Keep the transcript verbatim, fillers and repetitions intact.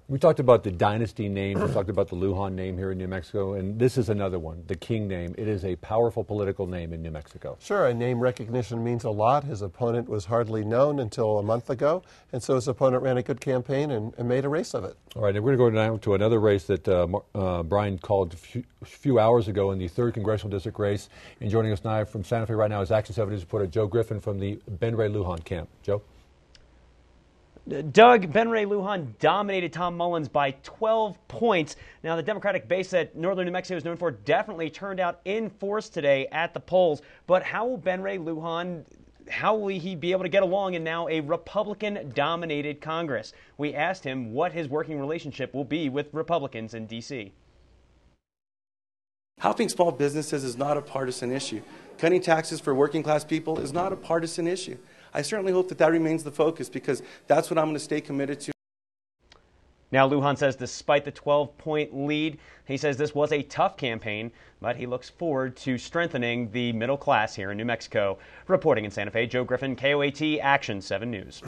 We talked about the dynasty names. We talked about the Lujan name here in New Mexico, and this is another one, the King name. It is a powerful political name in New Mexico. Sure, and name recognition means a lot. His opponent was hardly known until a month ago, and so his opponent ran a good campaign and, and made a race of it. All right, and we're going to go now to another race that uh, uh, Brian called a few, few hours ago in the third Congressional District race. And joining us now from Santa Fe right now is Action seven News reporter Joe Griffin from the Ben Ray Lujan camp. Joe? Doug, Ben Ray Lujan dominated Tom Mullins by twelve points. Now, the Democratic base that northern New Mexico is known for definitely turned out in force today at the polls. But how will Ben Ray Lujan, how will he be able to get along in now a Republican-dominated Congress? We asked him what his working relationship will be with Republicans in D C Helping small businesses is not a partisan issue. Cutting taxes for working class people is not a partisan issue. I certainly hope that that remains the focus, because that's what I'm going to stay committed to. Now, Lujan says despite the twelve-point lead, he says this was a tough campaign, but he looks forward to strengthening the middle class here in New Mexico. Reporting in Santa Fe, Joe Griffin, K O A T, Action seven News.